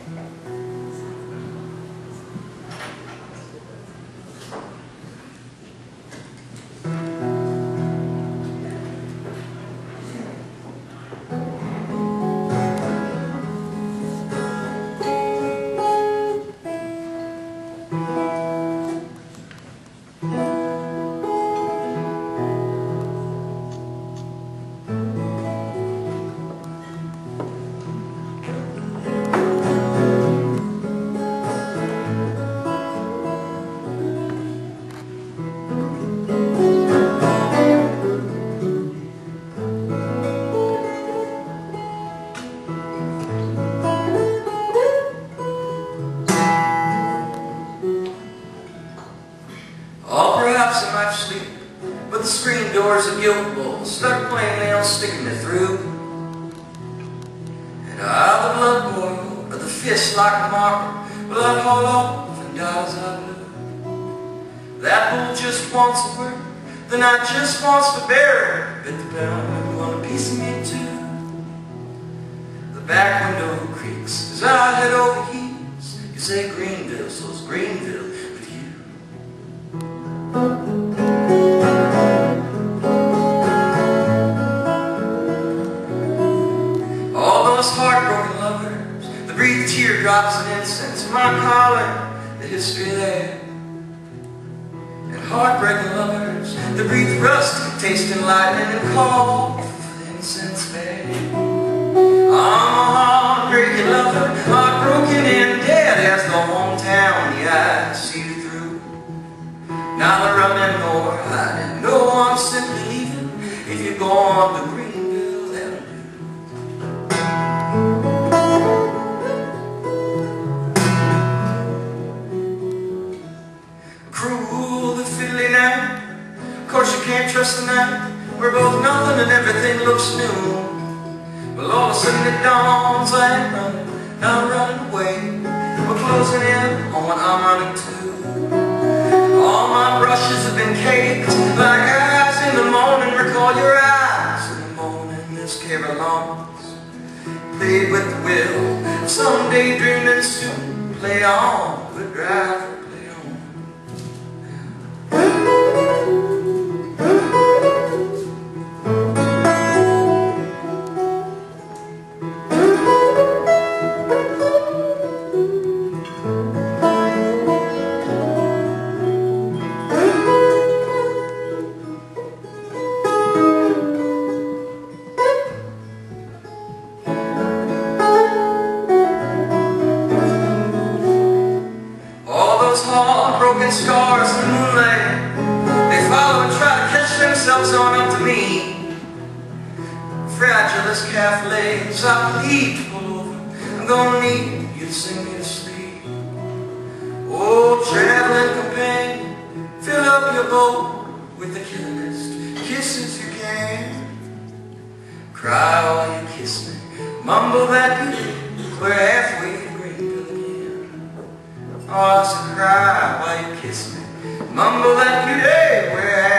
I might sleep, but the screen doors of guilt will start playing nails, sticking me through. And the blood boil of the fist like a marker, blood haul off and dies I blue. That bull just wants a word, the night just wants to bury her, but the pound want a piece of me too. The back window creaks as I head over heels. You say Greenville, so's Greenville with you. All those heartbroken lovers that breathe teardrops and incense, my calling, the history there. And heartbreaking lovers that breathe rust, tasting lightning and call for the incense bed. I'm a heartbreaking lover, heartbroken and dead as the hometown the eyes see you through. Neither running nor hiding, no, I'm simply leaving. If you go on to Greenville, that'll do. Cruel the fiddly night, of course you can't trust the night. We're both nothing and everything looks new. Well, all of a sudden it dawns, I ain't running, now I'm running away. We're closing in on what I'm running to. All my brushes have been caked like eyes in the morning. Recall your eyes in the morning, Miss Carolines. Played with the will, someday dreaming soon. Play on, good driver, play on. Heartbroken scars in the moonlight, they follow and try to catch themselves on up to me. Fragile as calf legs, I plead to pull over. I'm gonna need you to sing me to sleep. Oh, traveling companion, fill up your boat with the killingest kisses you can. Cry while you kiss me, mumble that good, we're halfway to Greenville again. Oh, I said cry while you kiss me, mumble that good, hey, we're